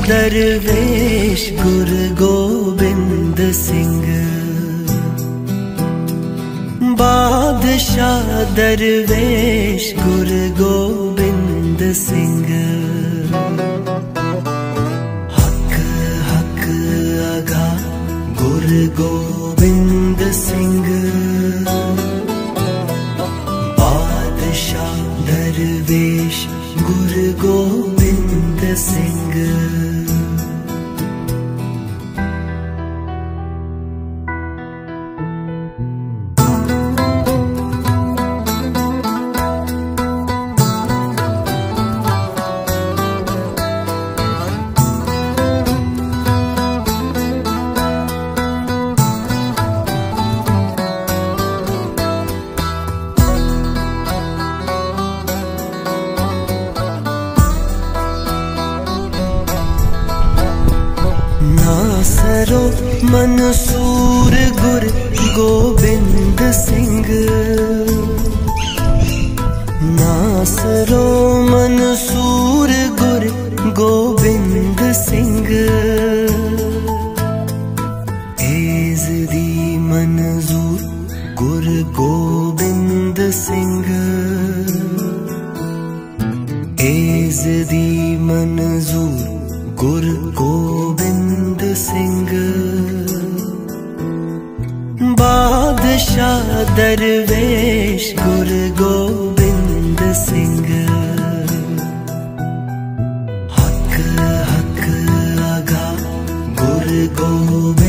दरवेश गुरु गोबिंद सिंह। बादशाह दरवेश गुरु गोबिंद सिंह। हक हक अगा गुरु गोबिंद सिंह। बादशाह दरवेश गुरु गोबिंद सिंह। नासरो मंसूर गुरु गोबिंद सिंह। नासरो मंसूर गुरु गोबिंद सिंह। एज़दी मंजूर गुरु गोबिंद सिंह। एज़दी मंजूर गुरु गोबिंद सिंह। बादशाह दरवेश गुरु गोबिंद सिंह। हक हक अगा गुरु गोबिंद